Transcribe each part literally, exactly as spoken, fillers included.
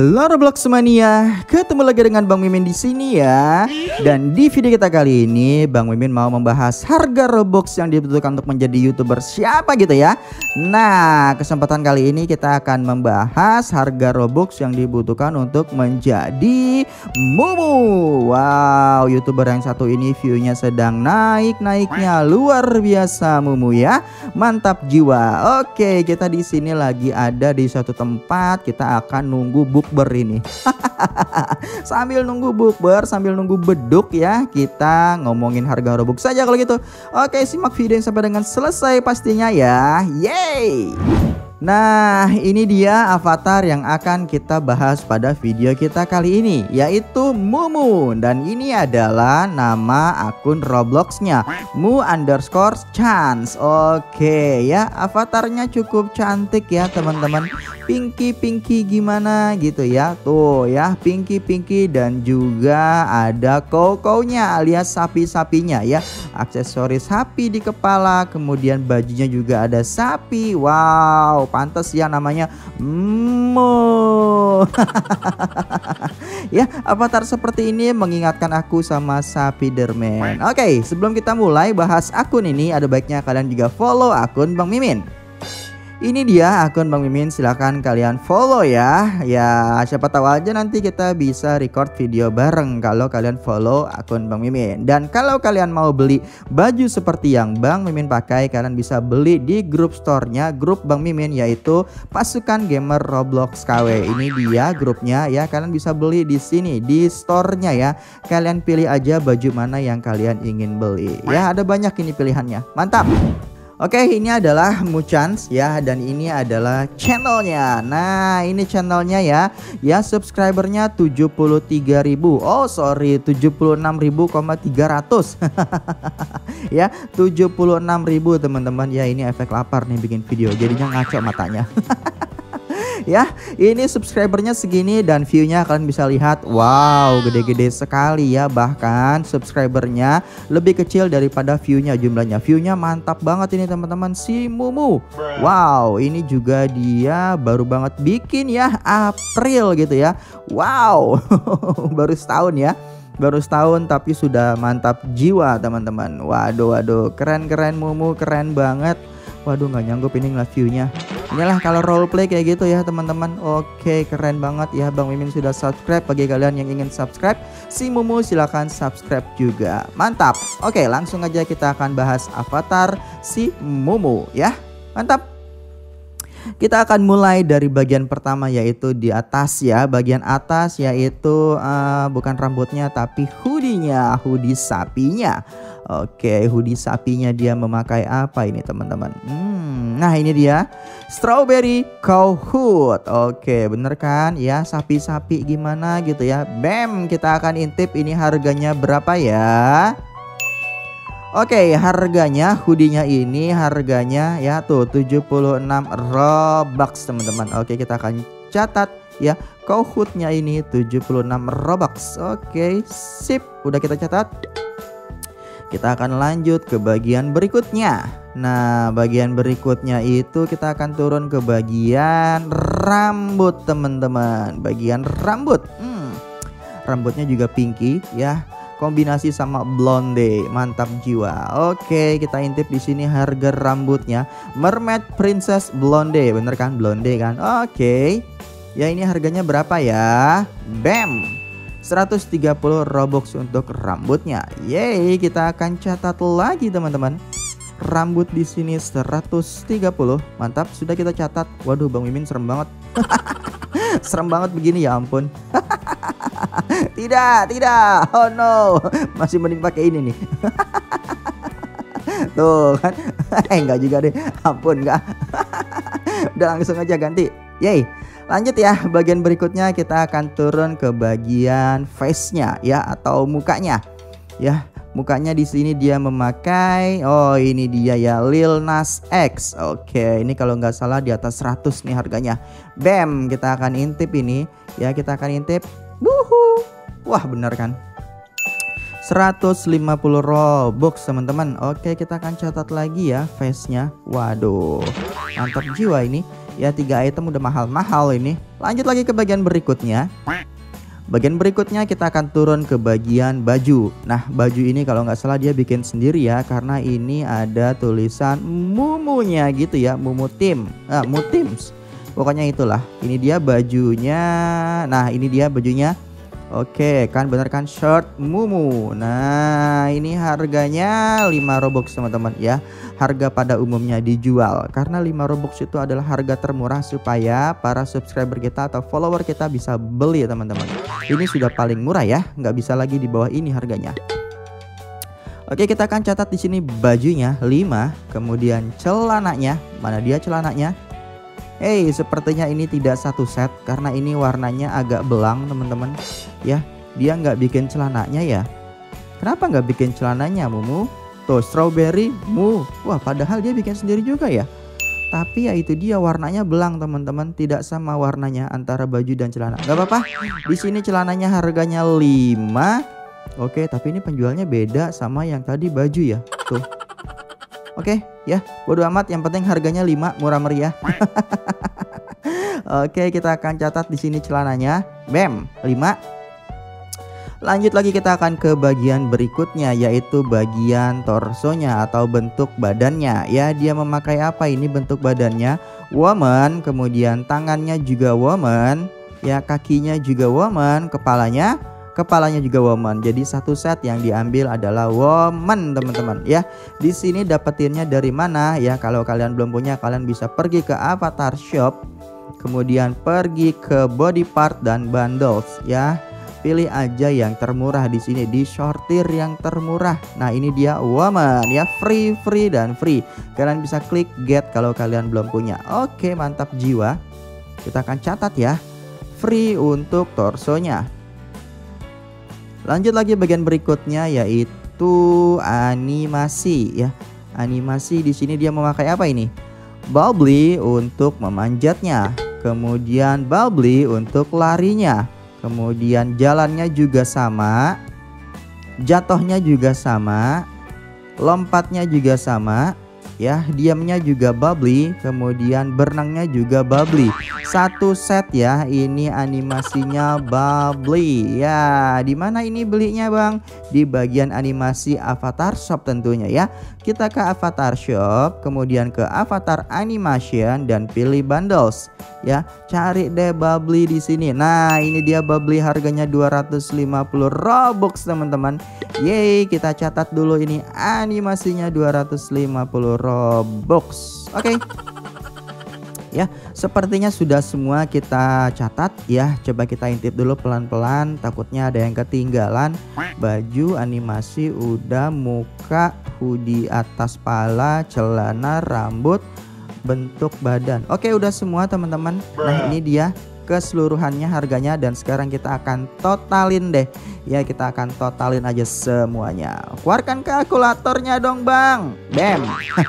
Halo Roblox Mania, ketemu lagi dengan Bang Mimin di sini ya. Dan di video kita kali ini Bang Mimin mau membahas harga Robux yang dibutuhkan untuk menjadi YouTuber siapa gitu ya. Nah, kesempatan kali ini kita akan membahas harga Robux yang dibutuhkan untuk menjadi Mumu. Wow, YouTuber yang satu ini view-nya sedang naik-naiknya luar biasa Mumu ya. Mantap jiwa. Oke, kita di sini lagi ada di suatu tempat, kita akan nunggu bukber ini. Sambil nunggu bukber, sambil nunggu beduk ya, kita ngomongin harga Robux saja kalau gitu. Oke, simak video yang sampai dengan selesai pastinya ya. Yeay. Nah, ini dia avatar yang akan kita bahas pada video kita kali ini, yaitu Mumu. Dan ini adalah nama akun Robloxnya, Mu underscore chance. Oke ya, avatarnya cukup cantik ya teman-teman. Pinky pinky gimana gitu ya. Tuh ya, pinky pinky dan juga ada koko-nya alias sapi-sapinya ya. Aksesoris sapi di kepala, kemudian bajunya juga ada sapi. Wow, pantas ya namanya Mo. Ya, avatar seperti ini mengingatkan aku sama Spiderman. Oke, sebelum kita mulai bahas akun ini, ada baiknya kalian juga follow akun Bang Mimin. Ini dia akun Bang Mimin, silahkan kalian follow ya. Ya siapa tahu aja nanti kita bisa record video bareng kalau kalian follow akun Bang Mimin. Dan kalau kalian mau beli baju seperti yang Bang Mimin pakai, kalian bisa beli di grup store-nya grup Bang Mimin, yaitu Pasukan Gamer Roblox K W. Ini dia grupnya ya, kalian bisa beli di sini di store-nya ya. Kalian pilih aja baju mana yang kalian ingin beli. Ya ada banyak ini pilihannya. Mantap. Oke, ini adalah Muchans ya, dan ini adalah channelnya. Nah, ini channelnya ya. Ya, subscribernya tujuh puluh tiga ribu. Oh, sorry, tujuh puluh enam ribu tiga ratus. Ya, tujuh puluh enam ribu teman-teman. Ya, ini efek lapar nih bikin video. Jadinya ngaco matanya. Ya, ini subscribernya segini dan view-nya kalian bisa lihat. Wow, gede-gede sekali ya. Bahkan subscribernya lebih kecil daripada view-nya jumlahnya. View-nya mantap banget ini teman-teman, si Mumu. Wow, ini juga dia baru banget bikin ya, April gitu ya. Wow. Baru setahun ya. Baru setahun tapi sudah mantap jiwa teman-teman. Waduh waduh, keren-keren Mumu, keren banget. Waduh, nggak nyanggup ini ngeliat view-nya. Inilah kalau roleplay kayak gitu ya teman-teman. Oke, keren banget ya. Bang Mimin sudah subscribe. Bagi kalian yang ingin subscribe si Mumu, silahkan subscribe juga. Mantap. Oke, langsung aja kita akan bahas avatar si Mumu ya. Mantap. Kita akan mulai dari bagian pertama, yaitu di atas ya. Bagian atas yaitu uh, bukan rambutnya tapi hoodie-nya, hoodie sapinya. Oke, hoodie sapinya dia memakai apa ini teman-teman? Hmm, nah ini dia strawberry cow hood. Oke, bener kan ya, sapi-sapi gimana gitu ya. Bam, kita akan intip ini harganya berapa ya. Oke, harganya hoodie-nya ini harganya ya tuh tujuh puluh enam Robux teman-teman. Oke, kita akan catat ya, cow hood-nya ini tujuh puluh enam Robux. Oke, sip, udah kita catat. Kita akan lanjut ke bagian berikutnya. Nah, bagian berikutnya itu kita akan turun ke bagian rambut teman-teman. Bagian rambut, hmm, rambutnya juga pinky ya. Kombinasi sama blonde, mantap jiwa. Oke, kita intip di sini harga rambutnya. Mermaid Princess Blonde, bener kan? Blonde kan? Oke. Ya, ini harganya berapa ya? Bam, seratus tiga puluh Robux untuk rambutnya. Yeay, kita akan catat lagi teman-teman. Rambut di sini seratus tiga puluh. Mantap, sudah kita catat. Waduh, Bang Mimin serem banget. Serem banget begini ya ampun. Tidak, tidak. Oh no. Masih mending pakai ini nih. Tuh kan. Eh enggak juga deh. Ampun enggak. Udah langsung aja ganti. Yeay. Lanjut ya, bagian berikutnya kita akan turun ke bagian face-nya ya, atau mukanya. Ya, mukanya di sini dia memakai, oh ini dia ya, Lil Nas X. Oke, ini kalau nggak salah di atas seratus nih harganya. Bam, kita akan intip ini ya, kita akan intip. Wuhu. Wah, benar kan? seratus lima puluh Robux teman-teman. Oke, kita akan catat lagi ya face-nya. Waduh, mantap jiwa ini. Ya tiga item udah mahal-mahal ini. Lanjut lagi ke bagian berikutnya. Bagian berikutnya kita akan turun ke bagian baju. Nah baju ini kalau nggak salah dia bikin sendiri ya, karena ini ada tulisan Mumunya gitu ya, Mumu Team, ah, Mu Teams. Pokoknya itulah. Ini dia bajunya. Nah ini dia bajunya. Oke kan bener kan, shirt Mumu. Nah ini harganya lima Robux teman-teman ya. Harga pada umumnya dijual karena lima Robux itu adalah harga termurah supaya para subscriber kita atau follower kita bisa beli ya teman-teman. Ini sudah paling murah ya, nggak bisa lagi di bawah ini harganya. Oke kita akan catat di sini bajunya lima, kemudian celananya, mana dia celananya? Hey, sepertinya ini tidak satu set karena ini warnanya agak belang teman-teman. Ya, dia nggak bikin celananya ya. Kenapa nggak bikin celananya Mumu? Tuh strawberry mu. Wah, padahal dia bikin sendiri juga ya. Tapi ya itu dia warnanya belang teman-teman, tidak sama warnanya antara baju dan celana. Gak apa-apa. Di sini celananya harganya lima. Oke, tapi ini penjualnya beda sama yang tadi baju ya. Tuh. Oke, ya, bodo amat, yang penting harganya lima, murah meriah. Oke, kita akan catat di sini celananya. Bam, lima. Lanjut lagi kita akan ke bagian berikutnya, yaitu bagian torsonya atau bentuk badannya. Ya, dia memakai apa ini bentuk badannya? Woman, kemudian tangannya juga woman, ya kakinya juga woman, kepalanya Kepalanya juga woman. Jadi satu set yang diambil adalah woman teman-teman ya. Di sini dapetinnya dari mana ya? Kalau kalian belum punya, kalian bisa pergi ke Avatar Shop, kemudian pergi ke body part dan bundles ya. Pilih aja yang termurah di sini, di sortir yang termurah. Nah ini dia woman ya, free free dan free. Kalian bisa klik get kalau kalian belum punya. Oke mantap jiwa. Kita akan catat ya, free untuk torsonya. Lanjut lagi bagian berikutnya yaitu animasi ya. Animasi di sini dia memakai apa ini? Bubbly untuk memanjatnya, kemudian Bubbly untuk larinya, kemudian jalannya juga sama, jatuhnya juga sama, lompatnya juga sama. Ya, diamnya juga Bubbly, kemudian berenangnya juga Bubbly. Satu set ya, ini animasinya Bubbly. Ya, di mana ini belinya, Bang? Di bagian animasi Avatar Shop tentunya ya. Kita ke Avatar Shop, kemudian ke Avatar Animation dan pilih bundles. Ya, cari deh Bubbly di sini. Nah, ini dia Bubbly, harganya dua ratus lima puluh Robux, teman-teman. Yeay, kita catat dulu ini animasinya dua ratus lima puluh Robux. Oke. Okay. Ya, sepertinya sudah semua kita catat ya. Coba kita intip dulu pelan-pelan, takutnya ada yang ketinggalan. Baju, animasi udah, muka, hoodie atas pala, celana, rambut, bentuk badan. Oke, udah semua teman-teman. Nah, ini dia keseluruhannya harganya, dan sekarang kita akan totalin deh. Ya, kita akan totalin aja semuanya. Keluarkan kalkulatornya dong, Bang. Bam.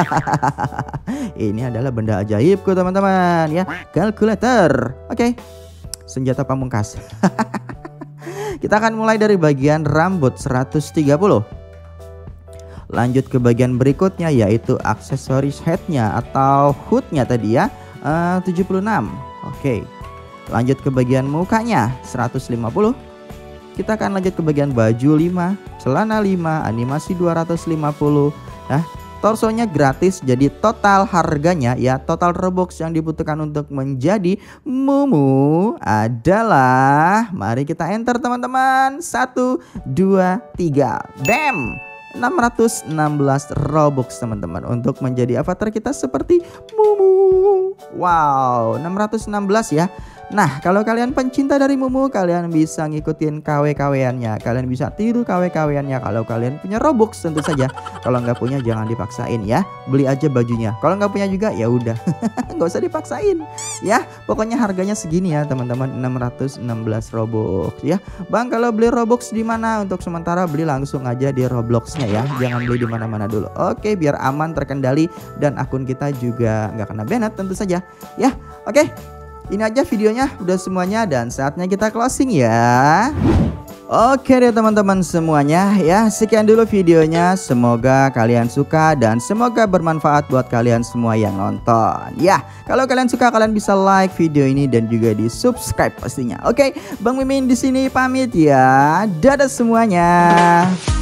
Ini adalah benda ajaibku, teman-teman ya. Kalkulator. Oke. Senjata pamungkas. Kita akan mulai dari bagian rambut seratus tiga puluh. Lanjut ke bagian berikutnya yaitu aksesoris headnya atau hoodnya tadi ya, uh, tujuh puluh enam. Oke. Lanjut ke bagian mukanya seratus lima puluh. Kita akan lanjut ke bagian baju lima, celana lima, animasi dua ratus lima puluh. Nah, torsonya gratis, jadi total harganya ya, total Robux yang dibutuhkan untuk menjadi Mumu adalah, mari kita enter teman-teman, satu, dua, tiga, bam, enam ratus enam belas Robux teman-teman untuk menjadi avatar kita seperti Mumu. Wow, enam ratus enam belas ya. Nah, kalau kalian pencinta dari Mumu, kalian bisa ngikutin K W K W-annya. Kalian bisa tiru K W K W-annya kalau kalian punya Robux tentu saja. Kalau nggak punya jangan dipaksain ya. Beli aja bajunya. Kalau nggak punya juga ya udah. Nggak usah dipaksain. Ya, pokoknya harganya segini ya, teman-teman, enam ratus enam belas Robux ya. Bang, kalau beli Robux di mana? Untuk sementara beli langsung aja di Roblox-nya ya. Jangan beli di mana-mana dulu. Oke, biar aman, terkendali, dan akun kita juga nggak kena banned tentu saja. Ya, oke. Ini aja videonya, udah semuanya, dan saatnya kita closing ya. Oke deh teman-teman semuanya ya, sekian dulu videonya. Semoga kalian suka dan semoga bermanfaat buat kalian semua yang nonton. Ya, kalau kalian suka kalian bisa like video ini dan juga di subscribe pastinya. Oke, Bang Mimin di sini pamit ya. Dadah semuanya.